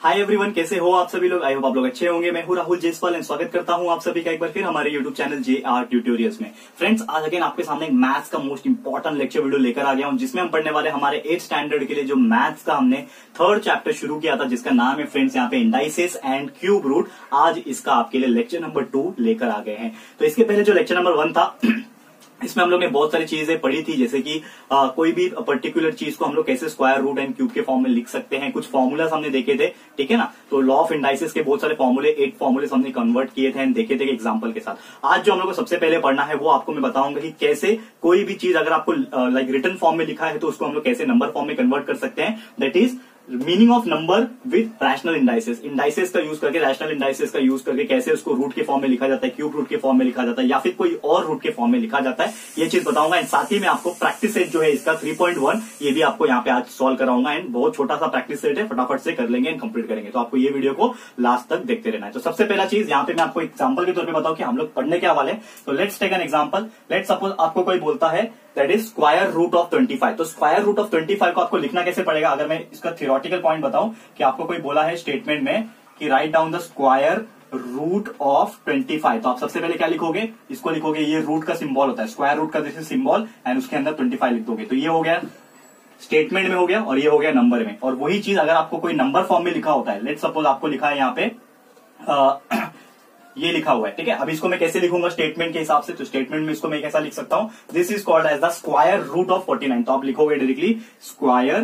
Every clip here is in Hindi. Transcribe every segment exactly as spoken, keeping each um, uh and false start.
हाय एवरीवन, कैसे हो आप सभी लोग। आई होप आप लोग अच्छे होंगे। मैं हूं राहुल जयसवाल एंड स्वागत करता हूं आप सभी का एक बार फिर हमारे YouTube channel J R tutorials में। फ्रेंड्स, आज अगेन आपके सामने एक मैथ्स का मोस्ट इंपॉर्टेंट लेक्चर वीडियो लेकर आ गया हूं, जिसमें हम पढ़ने वाले हमारे एट स्टैंडर्ड के लिए जो मैथ्स का हमने थर्ड चैप्टर शुरू किया था, जिसका नाम है फ्रेंड्स यहाँ पे इंडाइसेस एंड क्यूब रूट। आज इसका आपके लिए लेक्चर नंबर टू लेकर आ गए हैं। तो इसके पहले जो लेक्चर नंबर वन था इसमें हम लोग ने बहुत सारी चीजें पढ़ी थी, जैसे कि आ, कोई भी पर्टिकुलर चीज को हम लोग कैसे स्क्वायर रूट एंड क्यूब के फॉर्म में लिख सकते हैं। कुछ फॉर्मूलास हमने देखे थे, ठीक है ना। तो लॉ ऑफ इंडाइसेस के बहुत सारे फॉर्मूले, एट फॉर्मूले हमने कन्वर्ट किए थे एंड देखे थे एग्जांपल के साथ। आज जो हम लोग को सबसे पहले पढ़ना है वो आपको मैं बताऊंगा कि कैसे कोई भी चीज अगर आपको लाइक रिटन फॉर्म में लिखा है तो उसको हम लोग कैसे नंबर फॉर्म में कन्वर्ट कर सकते हैं। That is meaning of number with rational indices. Indices का यूज करके, रैशनल इंडाइसेस का यूज करके कैसे उसको रूट के फॉर्म में लिखा जाता है, क्यूब रूट के फॉर्म में लिखा जाता है, या फिर कोई और रूट के फॉर्म में लिखा जाता है, ये चीज बताऊंगा। एंड साथ ही में आपको प्रैक्टिस सेट जो है इसका थ्री पॉइंट वन, ये भी आपको यहाँ पे आज सॉल्व कराऊंगा। एंड बहुत छोटा सा प्रैक्टिस सेट है, फटाफट से कर लेंगे एंड कंप्लीट करेंगे। तो आपको ये वीडियो को लास्ट तक देखते रहना है। तो सबसे पहला चीज यहाँ पे मैं आपको एग्जाम्पल के तौर पर बताऊं कि हम लोग पढ़ने क्या वाले हैं। तो let's take an example. Let's suppose आपको कोई बोलता है that is square root of twenty five. तो square root of twenty five को आपको लिखना कैसे पड़ेगा। अगर मैं इसका थियोरेटिकल पॉइंट बताऊं कि आपको कोई बोला है स्टेटमेंट में कि write down the square root of twenty five, तो आप सबसे पहले क्या लिखोगे, इसको लिखोगे, ये रूट का सिंबल होता है, स्क्वायर रूट का जैसे सिंबल, एंड उसके अंदर ट्वेंटी फाइव लिख दोगे। तो ये हो गया स्टेटमेंट में हो गया, और ये हो गया नंबर में। और वही चीज अगर आपको कोई नंबर फॉर्म में लिखा होता है, लेट सपोज आपको लिखा है यहाँ पे आ, ये लिखा हुआ है, ठीक है। अब इसको मैं कैसे लिखूंगा स्टेटमेंट के हिसाब से। तो स्टेटमेट में इसको मैं कैसा लिख सकता हूं, this is called as the square root of forty nine. तो आप लिखोगे directly square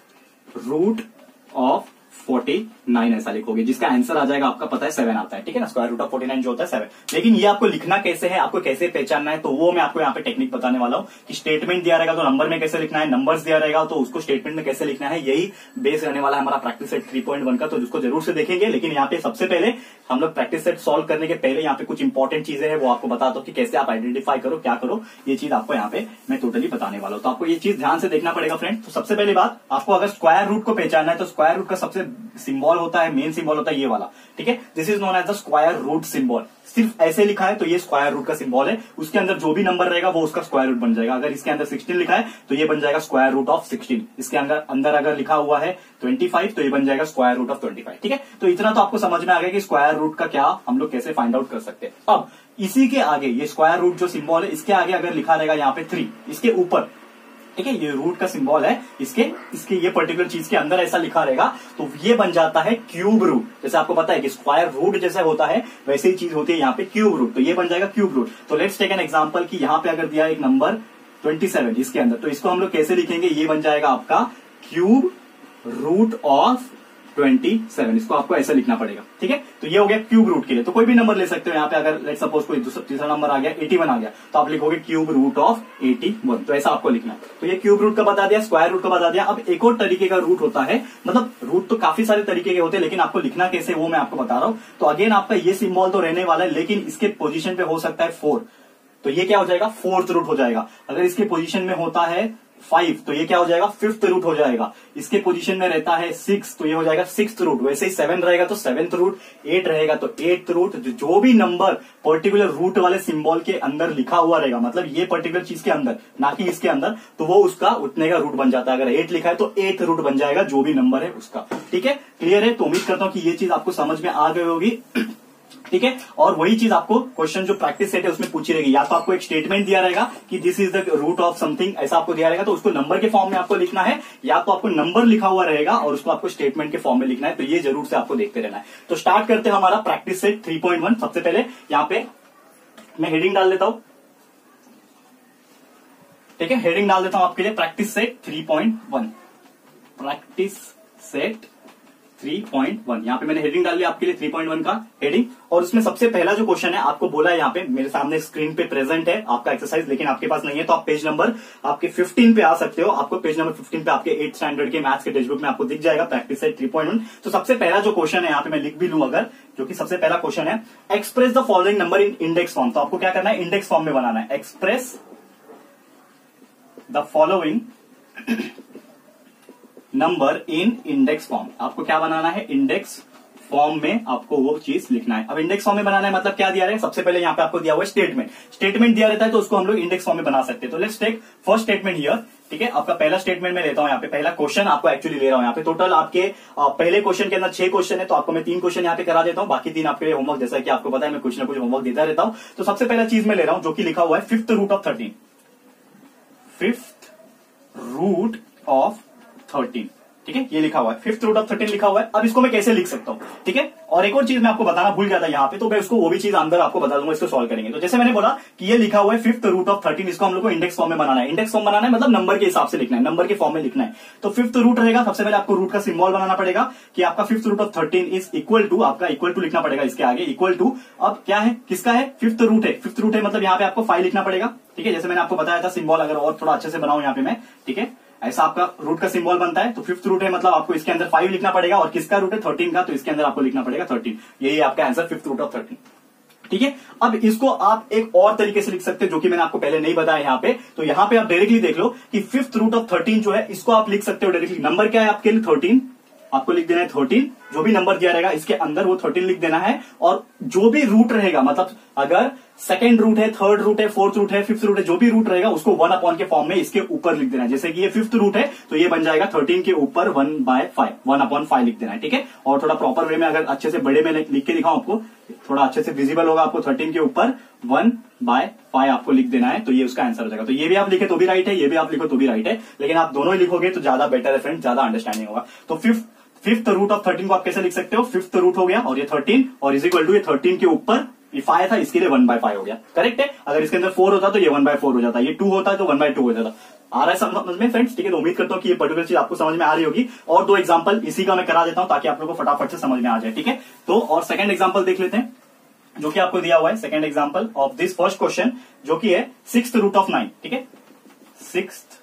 root of forty nine, ऐसा लिखोगे, जिसका आंसर आ जाएगा आपका पता है सेवन आता है, ठीक है ना। Square root of forty nine जो होता है सेवन। लेकिन ये आपको लिखना कैसे है, आपको कैसे पहचानना है, तो वो मैं आपको यहाँ पे टेक्निक बताने वाला हूँ कि स्टेटमेंट दिया रहेगा तो नंबर में कैसे लिखना है, नंबर्स दिया रहेगा तो उसको स्टेटमेंट में कैसे लिखना है। यही बेस रहने वाला है हमारा practice set three point one का, तो जिसको जरूर से देखेंगे। लेकिन यहाँ पे सबसे पहले हम लोग प्रैक्टिस सेट सॉल्व करने के पहले यहाँ पे कुछ इंपॉर्टेंट चीजें हैं, वो आपको बताता हूँ कि कैसे आप आइडेंटिफाई करो, क्या करो, ये चीज आपको यहाँ पे मैं टोटली बताने वाला हूँ। तो आपको ये चीज ध्यान से देखना पड़ेगा फ्रेंड। तो सबसे पहली बात, आपको अगर स्क्वायर रूट को पहचानना है तो स्क्वायर रूट का सबसे सिंबल होता है, मेन सिंबल होता है ये वाला, ठीक है। This is known as the square root symbol. सिर्फ ऐसे लिखा है तो ये स्क्वायर रूट का सिंबल है, उसके अंदर जो भी नंबर रहेगा वो उसका स्क्वायर रूट बन जाएगा। अगर इसके अंदर सिक्सटीन लिखा है तो ये बन जाएगा स्क्वायर रूट ऑफ सिक्सटीन। इसके अंदर अंदर अगर लिखा हुआ है ट्वेंटी फाइव तो ये बन जाएगा square root of twenty five, ठीक है। तो इतना तो आपको समझ में आ गया कि स्क्वायर रूट का क्या हम लोग कैसे फाइंड आउट कर सकते हैं। अब इसी के आगे, ये स्क्वायर रूट जो सिंबल है, इसके आगे अगर लिखा रहेगा यहाँ पे थ्री, इसके ऊपर, ठीक है, ये रूट का सिंबल है, इसके इसके ये पर्टिकुलर चीज के अंदर ऐसा लिखा रहेगा तो ये बन जाता है क्यूब रूट। जैसे आपको पता है कि स्क्वायर रूट जैसे होता है वैसे ही चीज होती है यहाँ पे क्यूब रूट, तो ये बन जाएगा क्यूब रूट। तो लेट्स टेक एन एग्जांपल कि यहाँ पे अगर दिया एक नंबर ट्वेंटी सेवन इसके अंदर, तो इसको हम लोग कैसे लिखेंगे, ये बन जाएगा आपका cube root of twenty seven. इसको आपको ऐसा लिखना पड़ेगा, ठीक है। तो ये हो गया क्यूब रूट के लिए। तो कोई भी नंबर ले सकते हो यहाँ पे। अगर लेट सपोज कोई तीसरा नंबर आ गया इक्यासी आ गया तो आप लिखोगे क्यूब रूट ऑफ इक्यासी। तो ऐसा आपको लिखना है। तो ये क्यूब रूट का बता दिया, स्क्वायर रूट का बता दिया। अब एक और तरीके का रूट होता है, मतलब रूट तो काफी सारे तरीके के होते हैं, लेकिन आपको लिखना कैसे वो मैं आपको बता रहा हूं। तो अगेन आपका ये सिंबल तो रहने वाला है, लेकिन इसके पोजीशन पे हो सकता है फोर, तो ये क्या हो जाएगा, फोर्थ रूट हो जाएगा। अगर इसके पोजीशन में होता है फाइव तो ये क्या हो जाएगा, फिफ्थ रूट हो जाएगा। इसके पोजीशन में रहता है सिक्स तो ये हो जाएगा सिक्स्थ रूट। वैसे ही सेवन रहेगा तो सेवेंथ रूट, एट रहेगा तो एट्थ रूट। जो भी नंबर पर्टिकुलर रूट वाले सिंबल के अंदर लिखा हुआ रहेगा, मतलब ये पर्टिकुलर चीज के अंदर, ना कि इसके अंदर, तो वो उसका उतने का रूट बन जाता है। अगर एट लिखा है तो एट रूट बन जाएगा जो भी नंबर है उसका, ठीक है। क्लियर है। तो उम्मीद करता हूं कि ये चीज आपको समझ में आ गई होगी, ठीक है। और वही चीज आपको क्वेश्चन जो प्रैक्टिस सेट है उसमें पूछी रहेगी। या तो आपको एक स्टेटमेंट दिया रहेगा कि this is the root of something, ऐसा आपको दिया रहेगा तो उसको नंबर के फॉर्म में आपको लिखना है, या तो आपको नंबर लिखा हुआ रहेगा और उसको आपको स्टेटमेंट के फॉर्म में लिखना है। तो ये जरूर से आपको देखते रहना है। तो स्टार्ट करते हैं हमारा practice set three point one. सबसे पहले यहाँ पे मैं हेडिंग डाल देता हूं, ठीक है। हेडिंग डाल देता हूं आपके लिए practice set three point one. Practice set three point one, यहाँ पे मैंने हेडिंग डाल लिया आपके लिए थ्री पॉइंट वन का हेडिंग। और उसमें सबसे पहला जो क्वेश्चन है आपको बोला है, यहाँ पे मेरे सामने स्क्रीन पे प्रेजेंट है आपका एक्सरसाइज, लेकिन आपके पास नहीं है तो आप पेज नंबर आपके फिफ्टीन पे आ सकते हो। आपको पेज नंबर फिफ्टीन पे आपके एट स्टैंडर्ड के मैथ्स के टेक्स्ट बुक में आपको दिख जाएगा practice set three point one. तो सबसे पहला जो क्वेश्चन है यहाँ पे मैं लिख भी लूं अगर, जो कि सबसे पहला क्वेश्चन है, express the following number in index form. तो आपको क्या करना है, इंडेक्स फॉर्म में बनाना है। Express the following number in index form. आपको क्या बनाना है, इंडेक्स फॉर्म में आपको वो चीज लिखना है। अब इंडेक्स फॉर्म में बनाना है मतलब क्या दिया है, सबसे पहले यहाँ पे आपको दिया हुआ है स्टेटमेंट। स्टेटमेंट दिया रहता है तो उसको हम लोग इंडेक्स फॉर्म में बना सकते हैं। तो let's take first statement here, ठीक है। आपका पहला स्टेटमेंट में लेता हूं, यहाँ पे पहला क्वेश्चन आपको एक्चुअली ले रहा हूं। यहाँ पे टोटल आपके पहले क्वेश्चन के अंदर छह क्वेश्चन है, तो आपको मैं तीन क्वेश्चन यहाँ पे करा देता हूं, बाकी तीन आपके लिए होमवर्क, जैसा कि आपको पता है मैं कुछ ना कुछ होमवर्क देता रहता हूं। तो सबसे पहला चीज मैं ले रहा हूं जो कि लिखा हुआ है fifth root of thirteen, fifth root of thirteen, ठीक है, ये लिखा हुआ है, फिफ्थ रूट ऑफ थर्टीन लिखा हुआ है। अब इसको मैं कैसे लिख सकता हूं, ठीक है। और एक और चीज मैं आपको बताना भूल गया था यहाँ पे, तो मैं उसको वो भी चीज अंदर आपको बता दूंगा, इसको सॉल्व करेंगे। तो जैसे मैंने बोला कि ये लिखा हुआ है फिफ्थ रूट ऑफ थर्टीन, इसको हम लोग को इंडेक्स फॉर्म में बनाना है। इंडेक्स फॉर्म बनाना है मतलब नंबर के हिसाब से लिखना है, नंबर के फॉर्म में लिखना है। तो फिफ्थ रूट रहेगा, सबसे पहले आपको रूट का सिंबल बनाना पड़ेगा कि आपका fifth root of thirteen is equal to, आपका इक्वल टू लिखना पड़ेगा इसके आगे, इक्वल टू। अब क्या है, किसका है, फिफ्थ रूट है, फिफ्थ रूट है मतलब यहाँ पे आपको फाइव लिखना पड़ेगा, ठीक है। जैसे मैंने आपको बताया था सिंबल, अगर और थोड़ा अच्छे से बनाऊं यहाँ पे मैं, ठीक है, ऐसा आपका रूट का सिंबल बनता है। तो फिफ्थ रूट है मतलब आपको इसके अंदर फाइव लिखना पड़ेगा, और किसका रूट है, थर्टीन का, तो इसके अंदर आपको लिखना पड़ेगा थर्टीन। यही आपका answer, fifth root of thirteen, ठीक है। अब इसको आप एक और तरीके से लिख सकते हैं जो कि मैंने आपको पहले नहीं बताया यहाँ पे। तो यहाँ पे आप डायरेक्टली देख लो कि फिफ्थ रूट ऑफ थर्टीन जो है इसको आप लिख सकते हो डायरेक्टली। नंबर क्या है आपके लिए, थर्टीन, आपको लिख देना है थर्टीन, जो भी नंबर दिया रहेगा इसके अंदर वो थर्टीन लिख देना है। और जो भी रूट रहेगा, मतलब अगर सेकंड रूट है, थर्ड रूट है, फोर्थ रूट है, फिफ्थ रूट है, जो भी रूट रहेगा उसको वन अपॉन के फॉर्म में इसके ऊपर लिख देना है। जैसे कि ये फिफ्थ रूट है तो ये बन जाएगा थर्टीन के ऊपर one by five, one upon five लिख देना है, ठीक है। और थोड़ा प्रॉपर वे में अगर अच्छे से बड़े में लिख के दिखाऊं आपको, थोड़ा अच्छे से विजिबल होगा आपको, थर्टीन के ऊपर वन बाय फाइव आपको लिख देना है, तो ये उसका आंसर हो जाएगा। तो ये भी आप लिखे तो भी राइट है, ये भी आप लिखो तो भी राइट है, लेकिन आप दोनों ही लिखोगे तो ज्यादा बेटर है फ्रेंड, ज्यादा अंडरस्टैंडिंग होगा। तो fifth fifth root of thirteen को आप कैसे लिख सकते हो, फिफ्थ रूट हो गया और ये थर्टीन, और इज इक्वल टू ये थर्टीन के ऊपर ये फाइव था, इसके लिए वन बाय फाइव हो गया, करेक्ट है। अगर इसके अंदर फोर होता तो ये वन बाय फोर हो जाता, ये टू होता तो वन बाय टू हो जाता। आ रहा है समझ में फ्रेंड्स, ठीक है। तो उम्मीद करता हूं कि ये पर्टिकुलर चीज आपको समझ में आ रही होगी। और दो एग्जांपल इसी का मैं करा देता हूं ताकि आप लोगों को फटाफट से समझ में आ जाए, ठीक है। तो और सेकंड एग्जांपल देख लेते हैं जो कि आपको दिया हुआ है, second example of this first question जो कि है सिक्स्थ रूट ऑफ नाइन, ठीक है, सिक्स्थ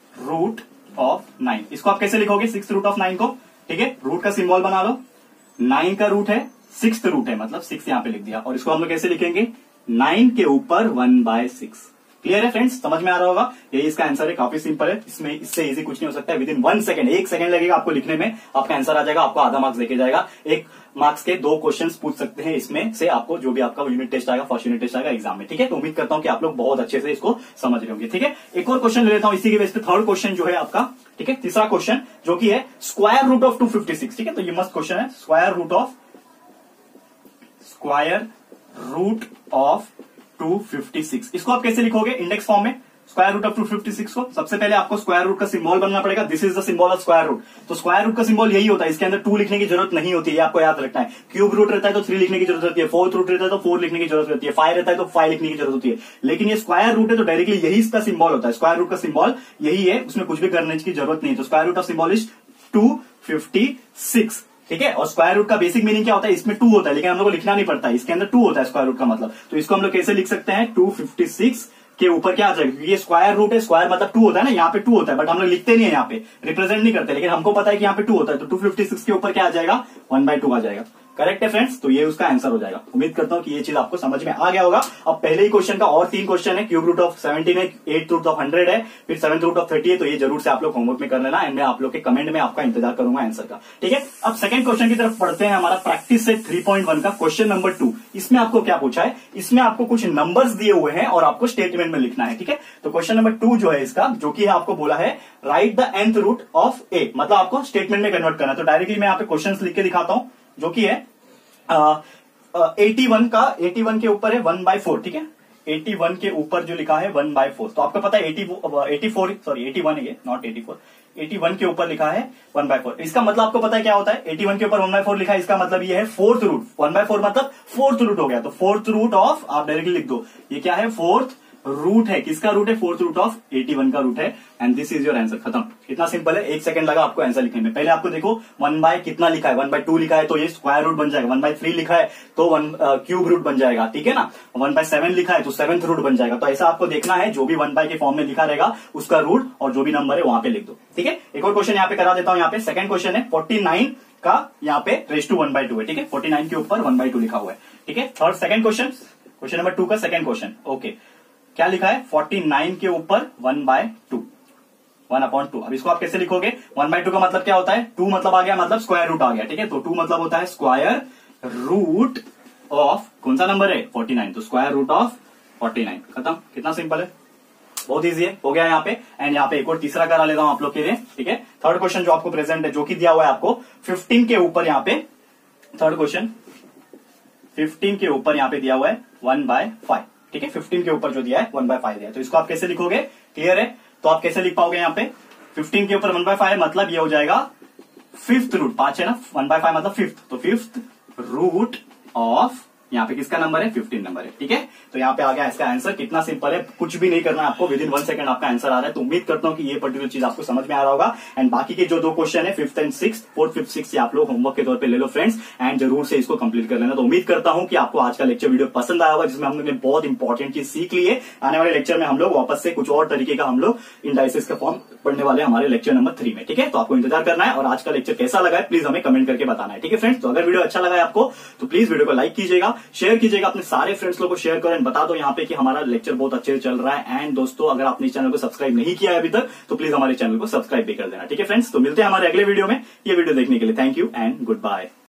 रूट ऑफ नाइन। इसको आप कैसे लिखोगे, सिक्स्थ रूट ऑफ नाइन को, ठीक है, रूट का सिंबल बना लो, नाइन का रूट है, सिक्स्थ रूट है मतलब सिक्स यहाँ पे लिख दिया, और इसको हम लोग कैसे लिखेंगे, नाइन के ऊपर वन बाय सिक्स। क्लियर है फ्रेंड्स, समझ में आ रहा होगा। यही इसका आंसर है, काफी सिंपल है, इसमें इससे इजी कुछ नहीं हो सकता है। विद इन वन सेकंड, एक सेकंड लगेगा आपको लिखने में, आपका आंसर आ जाएगा, आपको आधा मार्क्स देके जाएगा। एक मार्क्स के दो क्वेश्चंस पूछ सकते हैं इसमें से आपको, जो भी आपका यूनिट टेस्ट आएगा, फर्स्ट यूनिट टेस्ट आएगा एग्जाम में, ठीक है। तो उम्मीद करता हूं कि आप लोग बहुत अच्छे से इसको समझ रहे होंगे, ठीक है। एक और क्वेश्चन ले लेता हूं इसी के बेस पे, थर्ड क्वेश्चन जो है आपका, ठीक है, तीसरा क्वेश्चन जो कि है square root of two fifty six, ठीक है। तो ये मस्त क्वेश्चन है, square root of square root of two fifty six. इसको आप कैसे लिखोगे इंडेक्स फॉर्म में, square root of two fifty six को सबसे पहले आपको स्क्वायर रूट का सिंबल बनना पड़ेगा। This is the symbol of square root. तो स्क्वायर रूट का सिंबल यही होता है, इसके अंदर टू लिखने की जरूरत नहीं होती है, आपको याद रखना है। क्यूब रूट रहता है तो थ्री लिखने की जरूरत होती है, फोर्थ रूट रहता है तो फोर लिखने की जरूरत होती है, फाइव रहता है तो फाइव लिखने की जरूरत होती है। लेकिन ये स्क्वायर रूट है तो डायरेक्टली यही इसका सिंबल होता है, स्क्वायर रूट का सिंबल यही है, उसमें कुछ भी करने की जरूरत नहीं है। तो square root of symbol is two fifty six, ठीक है। और स्क्वायर रूट का बेसिक मीनिंग क्या होता है, इसमें टू होता है, लेकिन हम लोग को लिखना नहीं पड़ता है, इसके अंदर टू होता है स्क्वायर रूट का मतलब। तो इसको हम लोग कैसे लिख सकते हैं, टू फिफ्टी सिक्स के ऊपर क्या आ जाएगा, क्योंकि ये स्क्वायर रूट है, स्क्वायर मतलब टू होता है ना, यहाँ पे टू होता है, बट हम लोग लिखते नहीं है, यहाँ पे रिप्रेजेंट नहीं करते, लेकिन हमको पता है कि यहाँ पे टू होता है। तो टू फिफ्टी सिक्स के ऊपर क्या आ जाएगा, वन बाय टू आ जाएगा, करेक्ट है फ्रेंड्स। तो ये उसका आंसर हो जाएगा। उम्मीद करता हूं कि ये चीज आपको समझ में आ गया होगा। अब पहले ही क्वेश्चन का और तीन क्वेश्चन है, क्यूब रूट ऑफ सेवेंटीन है, एट रूट ऑफ हंड्रेड है, फिर सेवंथ रूट ऑफ थर्टी है। तो ये जरूर से आप लोग होमवर्क में कर लेना, एंड मैं आप लोग के कमेंट में आपका इंतजार करूंगा आंसर का, ठीक है। अब सेकंड क्वेश्चन की तरफ पढ़ते हैं, हमारा practice set three point one का क्वेश्चन नंबर टू। इसमें आपको क्या पूछा है, इसमें आपको कुछ नंबर्स दिए हुए हैं और आपको स्टेटमेंट में लिखना है, ठीक है। तो क्वेश्चन नंबर टू जो है इसका, जो कि आपको बोला है write the nth root of A, मतलब आपको स्टेटमेंट में कन्वर्ट करना है। तो डायरेक्टली मैं यहाँ पे क्वेश्चन लिख के दिखाता हूं, जो कि है एटी वन का, एटी वन के ऊपर है वन बाय फोर, ठीक है। एटी वन के ऊपर जो लिखा है वन बाय फोर, तो आपको पता है eighty eighty four sorry eighty one है ये, not eighty four, eighty one के ऊपर लिखा है वन बाय फोर। इसका मतलब आपको पता है क्या होता है, एटी वन के ऊपर वन बाय फोर लिखा है, इसका मतलब ये है fourth root, one by four मतलब फोर्थ रूट हो गया। तो फोर्थ रूट ऑफ, आप डायरेक्टली लिख दो, ये क्या है, फोर्थ रूट है, किसका रूट है, fourth root of eighty one का रूट है, and this is your answer. खत्म, इतना सिंपल है, एक सेकंड लगा आपको आंसर लिखने में। पहले आपको देखो वन बाय कितना लिखा है, वन बाय टू लिखा है तो ये स्क्वायर रूट बन जाएगा, वन बाय थ्री लिखा है तो वन क्यूब रूट बन जाएगा, ठीक है ना। वन बाय सेवन लिखा है तो सेवंथ रूट बन जाएगा। तो ऐसा आपको देखना है, जो भी वन बाय के फॉर्म में लिखा रहेगा उसका रूट और जो भी नंबर है वहां पे लिख दो, ठीक है। एक और क्वेश्चन यहाँ पे करा देता हूं, यहाँ पे सेकंड क्वेश्चन है फोर्टी नाइन का, यहाँ पे raise to one by two है, ठीक है। फोर्टी नाइन के ऊपर वन बाय टू लिखा हुआ है, ठीक है। Third second question, question number two का सेकंड क्वेश्चन, ओके। क्या लिखा है, फोर्टी नाइन के ऊपर one by two, one upon two. अब इसको आप कैसे लिखोगे, वन बाई टू का मतलब क्या होता है, टू मतलब आ गया, मतलब स्क्वायर रूट आ गया, ठीक है। तो टू मतलब होता है स्क्वायर रूट ऑफ कौन सा नंबर है, फोर्टी नाइन, तो square root of forty nine, खत्म। कितना सिंपल है, बहुत इजी है, हो गया यहाँ पे। एंड यहाँ पे एक और तीसरा करा लेता हूं आप लोग के लिए, ठीक है। थर्ड क्वेश्चन जो आपको प्रेजेंट है, जो कि दिया हुआ है आपको फिफ्टीन के ऊपर, यहाँ पे थर्ड क्वेश्चन फिफ्टीन के ऊपर यहाँ पे दिया हुआ है वन बाय फाइव, ठीक है। फिफ्टीन के ऊपर जो दिया है वन बाय फाइव दिया है, तो इसको आप कैसे लिखोगे, क्लियर है। तो आप कैसे लिख पाओगे, यहाँ पे फिफ्टीन के ऊपर वन बाय फाइव मतलब ये हो जाएगा फिफ्थ रूट, पांच है ना, वन बाय फाइव मतलब फिफ्थ, तो फिफ्थ रूट ऑफ यहाँ पे किसका नंबर है, फिफ्टीन नंबर है, ठीक है। तो यहाँ पे आ गया इसका आंसर, कितना सिंपल है, कुछ भी नहीं करना है आपको, विद इन वन सेकंड आपका आंसर आ रहा है। तो उम्मीद करता हूँ कि ये पर्टिकुलर चीज आपको समझ में आ रहा होगा। एंड बाकी के जो दो क्वेश्चन है, fifth and six, fourth fifth six, आप लोग होमवर्क के तौर पे ले लो फ्रेंड्स, एंड जरूर से इसको कंप्लीट कर लेना। तो उम्मीद करता हूँ कि आपको आज का लेक्चर वीडियो पसंद आया होगा, जिसमें हम लोग ने बहुत इंपॉर्टेंट चीज सीख ली है। आने वाले लेक्चर में हम लोग वापस से कुछ और तरीके का हम लोग इंडाइसिस का फॉर्म पढ़ने वाले हमारे लेक्चर नंबर थ्री में, ठीक है। तो आपको इंतजार करना है, और आज का लेक्चर कैसा लगा है प्लीज हमें कमेंट करके बताना है, ठीक है फ्रेंड्स। तो अगर वीडियो अच्छा लगा है आपको, तो प्लीज वीडियो को लाइक कीजिएगा, शेयर कीजिएगा, अपने सारे फ्रेंड्स लोगों को शेयर करो, एंड बता दो यहाँ पे कि हमारा लेक्चर बहुत अच्छे से चल रहा है। एंड दोस्तों, अगर आपने इस चैनल को सब्सक्राइब नहीं किया है अभी तक, तो प्लीज हमारे चैनल को सब्सक्राइब भी कर देना, ठीक है फ्रेंड्स। तो मिलते हैं हमारे अगले वीडियो में। ये वीडियो देखने के लिए thank you and good bye.